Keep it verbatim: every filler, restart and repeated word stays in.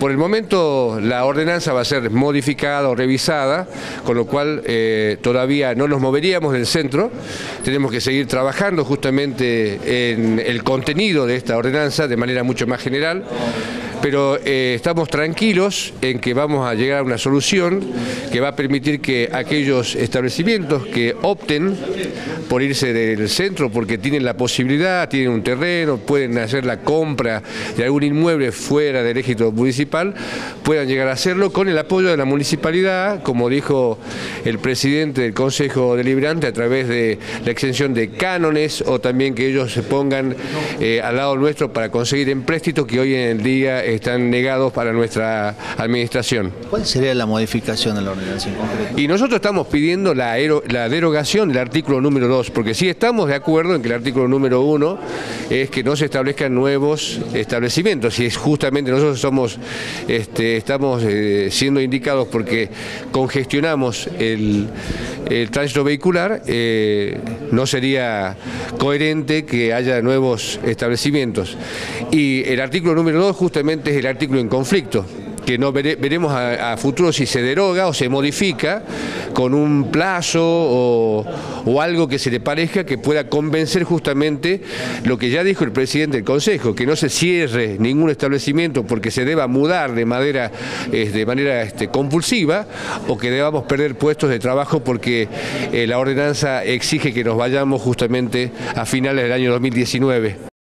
Por el momento la ordenanza va a ser modificada o revisada, con lo cual eh, todavía no nos moveríamos del centro. Tenemos que seguir trabajando justamente en el contenido de esta ordenanza de manera mucho más general, pero eh, estamos tranquilos en que vamos a llegar a una solución que va a permitir que aquellos establecimientos que opten por irse del centro porque tienen la posibilidad, tienen un terreno, pueden hacer la compra de algún inmueble fuera del ejido municipal, puedan llegar a hacerlo con el apoyo de la municipalidad, como dijo el presidente del Consejo Deliberante, a través de la exención de cánones, o también que ellos se pongan eh, al lado nuestro para conseguir empréstitos que hoy en el día están negados para nuestra administración. ¿Cuál sería la modificación de la ordenanza en concreto? Y nosotros estamos pidiendo la, la derogación del artículo número dos, porque sí estamos de acuerdo en que el artículo número uno es que no se establezcan nuevos establecimientos, y es justamente nosotros somos, este, estamos eh, siendo indicados porque congestionamos el, el tránsito vehicular, eh, no sería coherente que haya nuevos establecimientos. Y el artículo número dos justamente es el artículo en conflicto, que no vere, veremos a, a futuro si se deroga o se modifica con un plazo o, o algo que se le parezca que pueda convencer justamente lo que ya dijo el presidente del Consejo, que no se cierre ningún establecimiento porque se deba mudar de manera, eh, de manera este, compulsiva, o que debamos perder puestos de trabajo porque eh, la ordenanza exige que nos vayamos justamente a finales del año dos mil diecinueve.